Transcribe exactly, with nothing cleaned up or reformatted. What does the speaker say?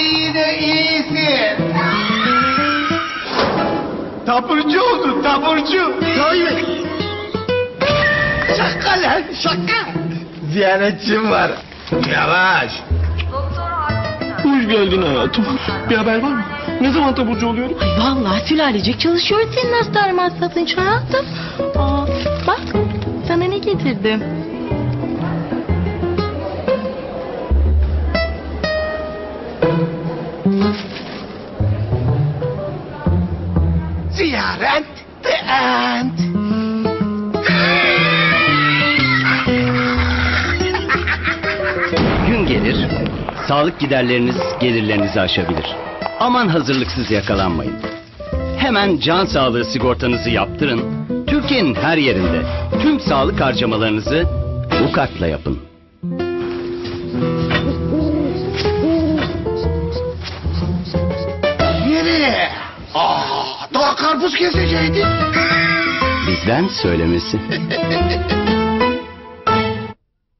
iyi de iyisin. Taburcu oldun, taburcu. Hayır. Şaka lan, şaka. Ziyaretçim var. Yavaş. Hoş geldin hayatım. Bir haber var mı? Ne zaman taburcu oluyorum? Ay vallahi sülalecek çalışıyor senin hastane masrafın hayatım. Aa, bak sana ne getirdim. Ziyaret the end. Gün gelir, sağlık giderleriniz gelirlerinizi aşabilir. Aman hazırlıksız yakalanmayın. Hemen can sağlığı sigortanızı yaptırın. Türkiye'nin her yerinde tüm sağlık harcamalarınızı bu kartla yapın. Nereye? Aa, daha karpuz kesecektin. Bizden söylemesi.